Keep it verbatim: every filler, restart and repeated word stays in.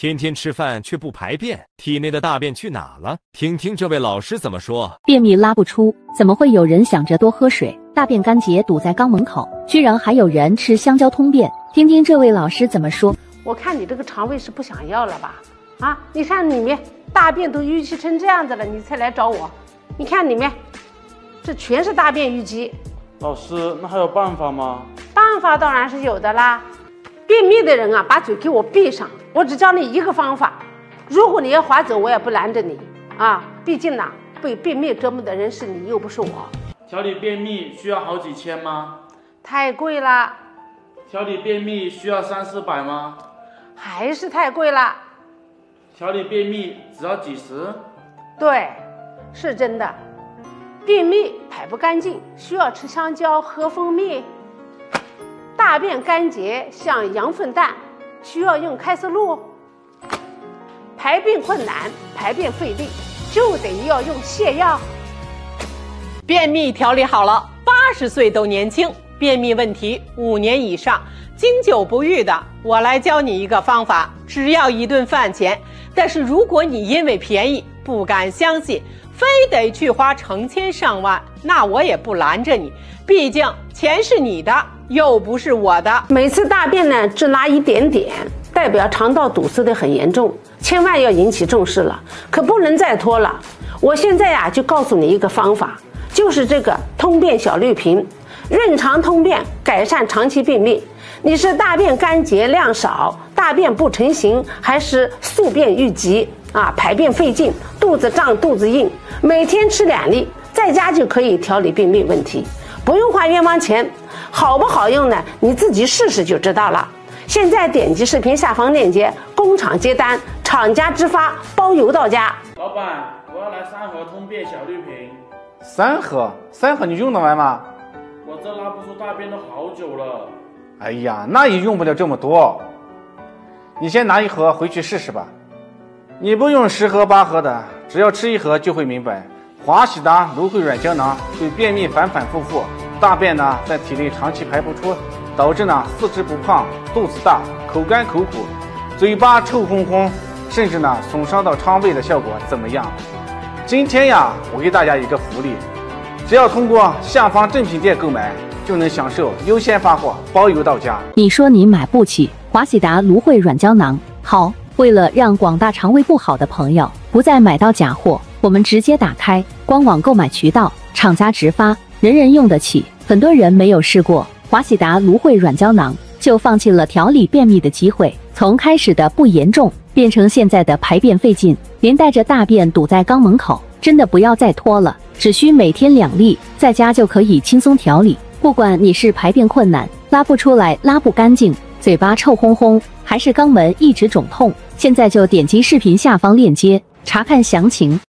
天天吃饭却不排便，体内的大便去哪了？听听这位老师怎么说。 便秘拉不出，怎么会有人想着多喝水？大便干结堵在肛门口，居然还有人吃香蕉通便。听听这位老师怎么说。 我看你这个肠胃是不想要了吧？啊，你看里面大便都淤积成这样子了，你才来找我。你看里面，这全是大便淤积。 老师，那还有办法吗？ 办法当然是有的啦。便秘的人啊，把嘴给我闭上，我只教你一个方法。如果你要划走，我也不拦着你啊。毕竟呢，被便秘折磨的人是你，又不是我。 调理便秘需要好几千吗？ 太贵了。 调理便秘需要三四百吗？ 还是太贵了。 调理便秘只要几十？ 对，是真的。便秘排不干净，需要吃香蕉喝蜂蜜。大便干结像羊粪蛋，需要用开塞露。排便困难，排便费力，就得要用泻药。 便秘调理好了，八十岁都年轻。便秘问题五年以上，经久不愈的，我来教你一个方法，只要一顿饭钱。但是如果你因为便宜不敢相信，非得去花成千上万，那我也不拦着你，毕竟钱是你的，又不是我的。 每次大便呢只拉一点点，代表肠道堵塞的很严重，千万要引起重视了，可不能再拖了。我现在呀、啊、就告诉你一个方法，就是这个通便小绿瓶，润肠通便，改善长期便秘。你是大便干结量少，大便不成形，还是宿便淤积啊，排便费劲，肚子胀肚子硬，每天吃两粒，在家就可以调理便秘问题，不用花冤枉钱。好不好用呢？你自己试试就知道了。现在点击视频下方链接，工厂接单，厂家直发，包邮到家。 老板，我要来三盒通便小绿瓶。 三盒？三盒你用得完吗？ 我这拉不出大便都好久了。 哎呀，那也用不了这么多。你先拿一盒回去试试吧。你不用十盒八盒的，只要吃一盒就会明白。华喜达芦荟软胶囊对便秘反反复复，大便呢在体内长期排不出，导致呢四肢不胖、肚子大、口干口苦、嘴巴臭烘烘，甚至呢损伤到肠胃的效果怎么样？今天呀，我给大家一个福利，只要通过下方正品店购买，就能享受优先发货，包邮到家。 你说你买不起华喜达芦荟软胶囊？好，为了让广大肠胃不好的朋友不再买到假货，我们直接打开官网购买渠道，厂家直发，人人用得起。很多人没有试过华喜达芦荟软胶囊，就放弃了调理便秘的机会，从开始的不严重变成现在的排便费劲，连带着大便堵在肛门口。真的不要再拖了，只需每天两粒，在家就可以轻松调理。不管你是排便困难、拉不出来、拉不干净、嘴巴臭烘烘，还是肛门一直肿痛，现在就点击视频下方链接查看详情。